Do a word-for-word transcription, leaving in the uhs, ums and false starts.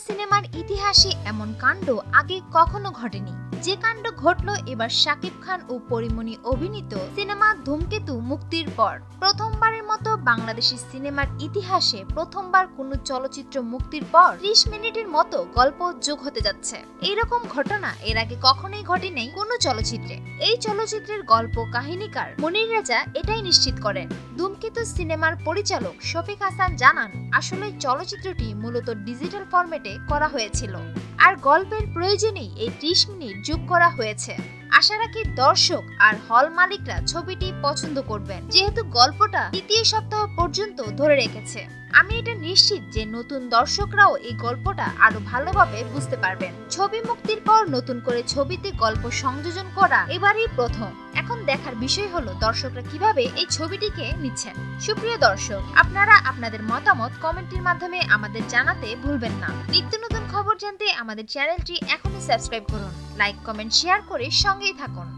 সিনেমার ইতিহাসে এমন কাণ্ড আগে কখনো ঘটেনি। যে কাণ্ড ঘটলো এবার শাকিব খান ও পরিমণি অভিনীত সিনেমা ধূমকেতু মুক্তির পর। প্রথমবারের মতো বাংলাদেশি সিনেমার ইতিহাসে প্রথমবার কোনো চলচ্চিত্র মুক্তির পর ত্রিশ মিনিটের মতো গল্প যোগ হতে যাচ্ছে। এইরকম ঘটনা এর আগে কখনোই ঘটেনি কোনো চলচ্চিত্রে। এই চলচ্চিত্রের গল্প কাহিনীকার মনির রাজা এটাই নিশ্চিত করেন। ধূমকেতু সিনেমার পরিচালক শফিক হাসান জানান, আসলে চলচ্চিত্রটি মূলত ডিজিটাল ফরম্যাটে করা হয়েছিল, আর গল্পের প্রয়োজনেই এই ত্রিশ মিনিট যোগ করা হয়েছে। আশা রাখি দর্শক আর হল মালিকরা ছবিটি পছন্দ করবেন, যেহেতু গল্পটা তৃতীয় সপ্তাহ পর্যন্ত ধরে রেখেছে। আমি এটা নিশ্চিত যে নতুন দর্শকরাও এই গল্পটা আরো ভালোভাবে বুঝতে পারবেন। ছবি মুক্তির পর নতুন করে ছবিতে গল্প সংযোজন করা এবারই প্রথম। এখন দেখার বিষয় হলো দর্শকরা কিভাবে এই ছবিটিকে নিচ্ছেন। সুপ্রিয় দর্শক, আপনারা আপনাদের মতামত কমেন্টের মাধ্যমে আমাদের জানাতে ভুলবেন না। নিত্য নতুন খবর জানতে আমাদের চ্যানেলটি এখনই সাবস্ক্রাইব করুন, লাইক কমেন্ট শেয়ার করে সঙ্গেই থাকুন।